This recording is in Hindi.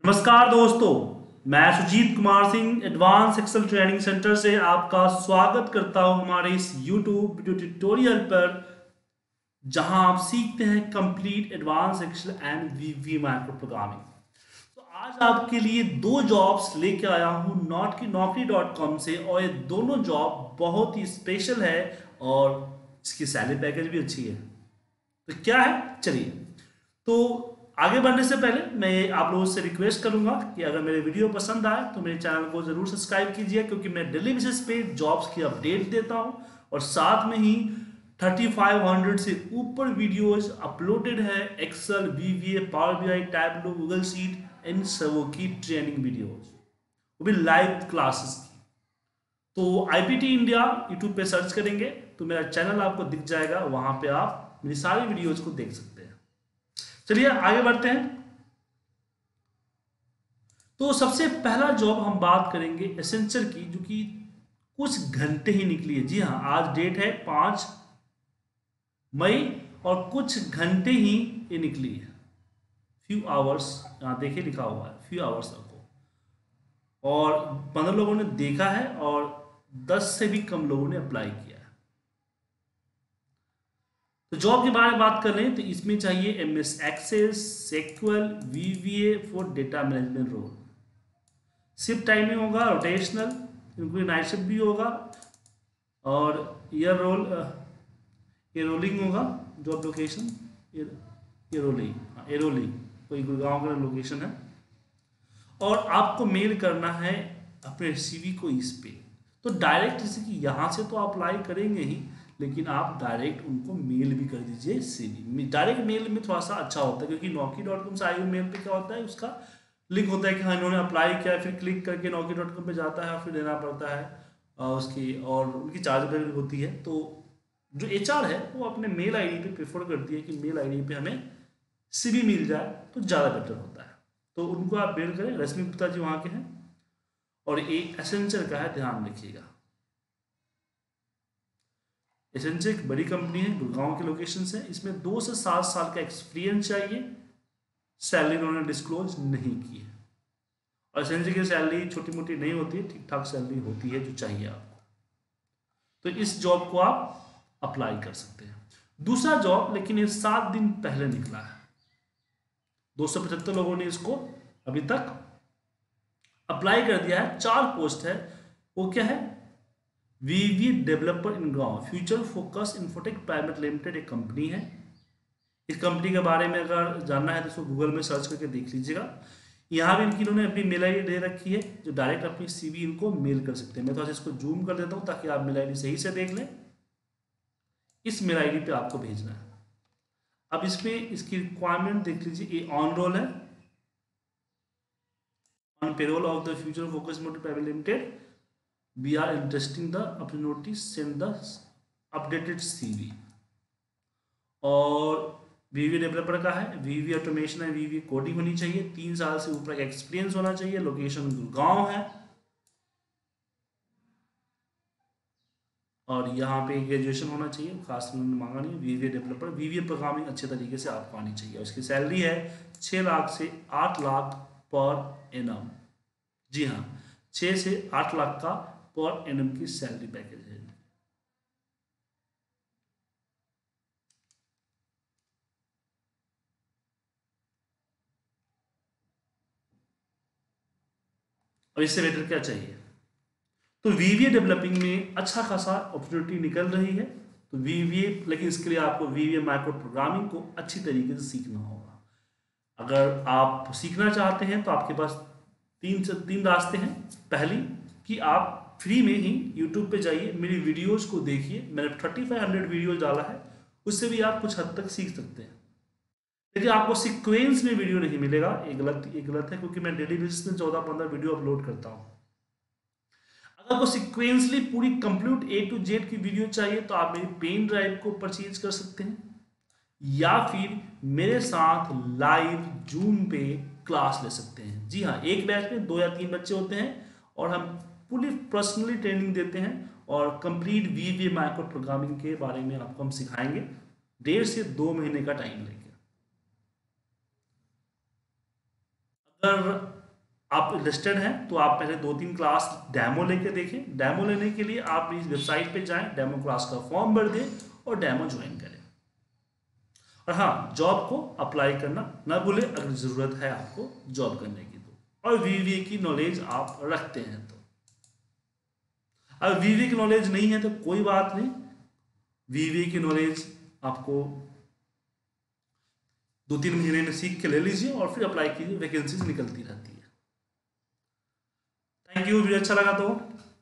नमस्कार दोस्तों, मैं Sujeet Kumar Singh advance Excel training centre से आपका स्वागत करता हूं हमारे इस YouTube वीडियो ट्यूटोरियल पर, जहां आप सीखते हैं complete advance Excel and VBA macro programming. तो आज आपके लिए दो जॉब्स लेके आया हूं नौकरी.com से, और ये दोनों जॉब बहुत ही स्पेशल है और इसकी सैलरी पैकेज भी अच्छी है। तो क्या है, चलिए। तो आगे बढ़ने से पहले मैं आप लोगों से रिक्वेस्ट करूंगा कि अगर मेरे वीडियो पसंद आए तो मेरे चैनल को जरूर सब्सक्राइब कीजिए, क्योंकि मैं डेली बेसिस पे जॉब्स की अपडेट देता हूं और साथ में ही 3500 से ऊपर वीडियोस अपलोडेड है Excel, VBA, power BI, Tableau, Google sheet, इन सबों की ट्रेनिंग वीडियोस, वो भी लाइव क्लासेस की। तो आईपीटी इंडिया यूट्यूब पे सर्च करेंगे तो मेरा चैनल आपको दिख जाएगा, वहां पे आप मेरी सारी वीडियोस को देख सकते हैं। चलिए आगे बढ़ते हैं। तो सबसे पहला जॉब हम बात करेंगे एसेंचर की, जो कि कुछ घंटे ही निकली है। जी हाँ, आज डेट है 5 मई और कुछ घंटे ही ये निकली है। फ्यू आवर्स, यहाँ देखिए लिखा हुआ है फ्यू आवर्स को, और 15 लोगों ने देखा है और 10 से भी कम लोगों ने अप्लाई किया है। तो जॉब के बारे में बात कर रहे हैं तो इसमें चाहिए MS access, SQL, VBA for data management role. Shift timing होगा रोटेशनल, क्योंकि नाइट शिफ्ट भी होगा, और ईयर रोल ये रोलिंग होगा। जॉब लोकेशन एरोली, एरोली कोई गुड़गांव का लोकेशन है। और आपको मेल करना है अपने सीवी को इस पे। तो डायरेक्ट, जैसे कि यहाँ से तो अप्लाई करेंगे ही, लेकिन आप डायरेक्ट उनको मेल भी कर दीजिए। सीवी डायरेक्ट मेल में थोड़ा सा अच्छा होता है, क्योंकि नौकरी.com से आई हुई मेल पे क्या होता है, उसका लिंक होता है कि हाँ इन्होंने अप्लाई किया, फिर क्लिक करके नौकरी.com पे जाता है, फिर देना पड़ता है उसकी, और उनकी चार्ज भी होती है। तो जो एचआर है वो अपने मेल आईडी पे प्रेफर करती है कि मेल आईडी पे हमें सीवी मिल जाए तो ज़्यादा बेटर होता है। तो उनको आप मेल करें। रश्मि गुप्ता जी वहाँ के हैं, और ये एसेंचर का है, ध्यान रखिएगा। एसेंचर एक बड़ी कंपनी है, गुड़गांव के लोकेशन से। इसमें 2 से 7 साल का एक्सपीरियंस चाहिए। सैलरी उन्होंने डिस्क्लोज नहीं की है, और एसेंचर की सैलरी छोटी मोटी नहीं होती है, ठीक ठाक सैलरी होती है जो चाहिए आपको। तो इस जॉब को आप अप्लाई कर सकते हैं। दूसरा जॉब लेकिन ये 7 दिन पहले निकला है। 275 लोगों ने इसको अभी तक अप्लाई कर दिया है। 4 पोस्ट है। वो क्या है, वीवी डेवलपर इन गांव, Future Focus Infotech private limited एक कंपनी है। इस कंपनी के बारे में अगर जानना है तो इसको गूगल में सर्च करके देख लीजिएगा। यहाँ भी इनकी इन्होंने अपनी मेल आईडी दे रखी है, जो डायरेक्ट अपनी सीवी इनको मेल कर सकते हैं। मैं थोड़ा सा इसको जूम कर देता हूँ ताकि आप मेल आईडी सही से देख लें। इस मेल आईडी पे आपको भेजना है। अब इसमें इसकी रिक्वायरमेंट देख लीजिए। ये ऑन रोल है, on payroll of the Future Focus private limited, we are interesting the अपनी notice send the updated CV. और वीवी डेवलपर का है, वीवी ऑटोमेशन है, वीवी कोडिंग होनी चाहिए, 3 साल से ऊपर का एक्सपीरियंस होना चाहिए, लोकेशन गुड़गांव है, और यहाँ पे ग्रेजुएशन होना चाहिए, खास उन्होंने मांगा नहीं। वीवी डेवलपर, वीवी प्रोग्रामिंग अच्छे तरीके से आपको आनी चाहिए। उसकी सैलरी है 6 लाख से 8 लाख पर एनम। जी हाँ, 6 से 8 लाख का पर एनम की सैलरी पैकेज है। और इससे बेटर क्या चाहिए। तो वीवीए डेवलपिंग में अच्छा खासा अपॉर्चुनिटी निकल रही है। तो वीवीए, लेकिन इसके लिए आपको वीवीए माइक्रो प्रोग्रामिंग को अच्छी तरीके से सीखना होगा। अगर आप सीखना चाहते हैं तो आपके पास 3 रास्ते हैं। पहली कि आप फ्री में ही यूट्यूब पे जाइए, मेरी वीडियोस को देखिए। मैंने 3500 वीडियोस डाला है, उससे भी आप कुछ हद तक सीख सकते हैं। लेकिन आपको सीक्वेंस में वीडियो नहीं मिलेगा, ये गलत है, क्योंकि मैं डेली बेसिस में 14-15 वीडियो अपलोड करता हूँ। अगर आपको सिक्वेंसली पूरी कंप्लीट ए टू जेड की वीडियो चाहिए तो आप मेरी पेन ड्राइव को परचेज कर सकते हैं, या फिर मेरे साथ लाइव जूम पे क्लास ले सकते हैं। जी हाँ, एक बैच में 2 या 3 बच्चे होते हैं, और हम पूरी पर्सनली ट्रेनिंग देते हैं, और कंप्लीट वीवीए माइक्रो प्रोग्रामिंग के बारे में आपको हम सिखाएंगे 1.5 से 2 महीने का टाइम लेंगे। अगर आप इंटरेस्टेड हैं तो आप पहले 2-3 क्लास डेमो लेके देखें। डेमो लेने के लिए आप इस वेबसाइट पे जाएं, डेमो क्लास का फॉर्म भर दें और डेमो ज्वाइन करें। और हाँ, जॉब को अप्लाई करना ना भूलें अगर ज़रूरत है आपको जॉब करने की तो, और वीवीए की नॉलेज आप रखते हैं तो। अगर वीवीए की नॉलेज नहीं है तो कोई बात नहीं, वीवीए की नॉलेज आपको 2-3 महीने में सीख के ले लीजिए और फिर अप्लाई कीजिए, वैकेंसीज निकलती रहती है। Thank you. वीडियो अच्छा लगा तो